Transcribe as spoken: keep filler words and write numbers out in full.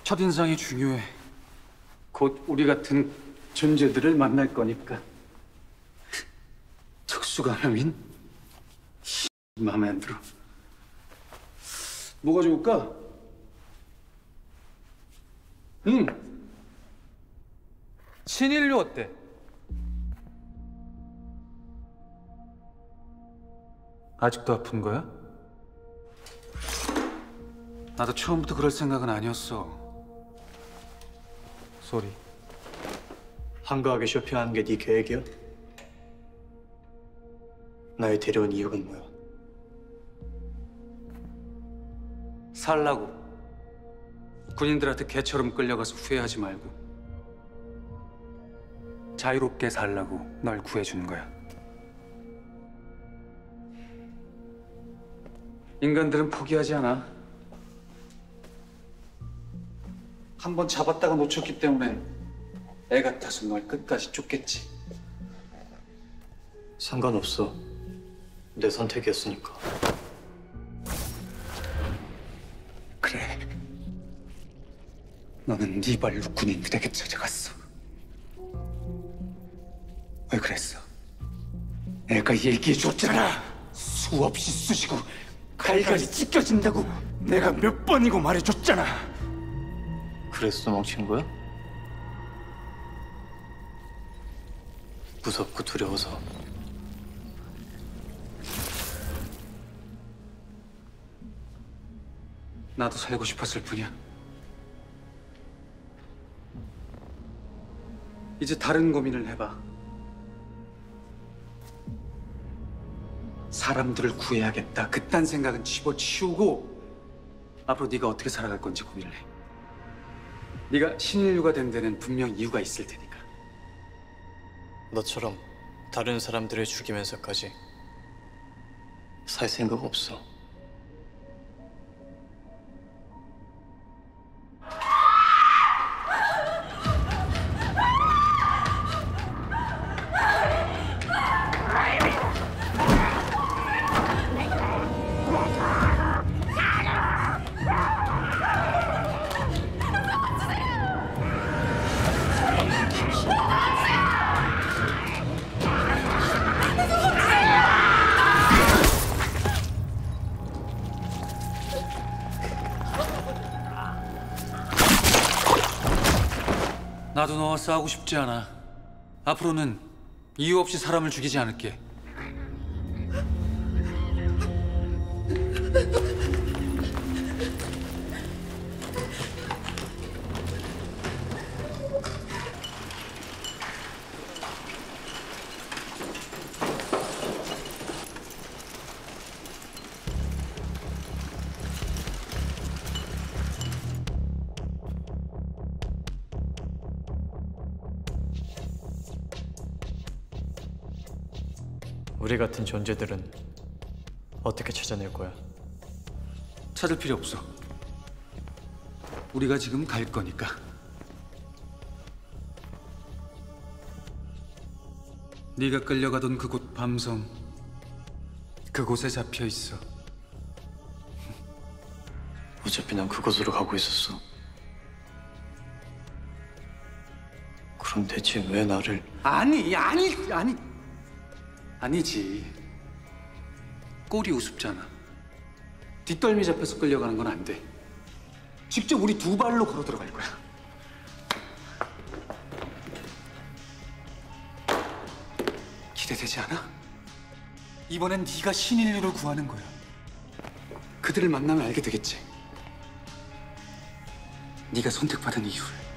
첫인상이 중요해. 곧 우리 같은 존재들을 만날 거니까. 특수감염인? 마음에 안 들어. 뭐가 좋을까? 응. 신인류 어때? 아직도 아픈 거야? 나도 처음부터 그럴 생각은 아니었어. 소리. 한가하게 쇼핑하는 게 네 계획이야? 날 데려온 이유가 뭐야? 살라고. 군인들한테 개처럼 끌려가서 후회하지 말고 자유롭게 살라고 널 구해주는 거야. 인간들은 포기하지 않아. 한 번 잡았다가 놓쳤기 때문에 애 같아서 널 끝까지 쫓겠지. 상관없어. 내 선택이었으니까. 그래. 너는 네 발로 군인들에게 찾아갔어. 왜 그랬어? 내가 얘기해줬잖아. 수없이 쑤시고 갈갈이 찢겨진다고 내가 몇 번이고 말해줬잖아. 그래서 도망친 거야? 무섭고 두려워서. 나도 살고 싶었을 뿐이야. 이제 다른 고민을 해봐. 사람들을 구해야겠다. 그딴 생각은 집어치우고 앞으로 네가 어떻게 살아갈 건지 고민을 해. 네가 신인류가 된 데는 분명 이유가 있을 테니까. 너처럼 다른 사람들을 죽이면서까지 살 생각 없어. 나도 너와 싸우고 싶지 않아. 앞으로는 이유 없이 사람을 죽이지 않을게. 우리 같은 존재들은 어떻게 찾아낼 거야? 찾을 필요 없어. 우리가 지금 갈 거니까. 네가 끌려가던 그곳 밤섬, 그곳에 잡혀 있어. 어차피 난 그곳으로 가고 있었어. 그럼 대체 왜 나를... 아니, 아니, 아니. 아니지. 꼴이 우습잖아. 뒷덜미 잡혀서 끌려가는 건 안 돼. 직접 우리 두 발로 걸어 들어갈 거야. 기대되지 않아? 이번엔 네가 신인류를 구하는 거야. 그들을 만나면 알게 되겠지. 네가 선택받은 이유를.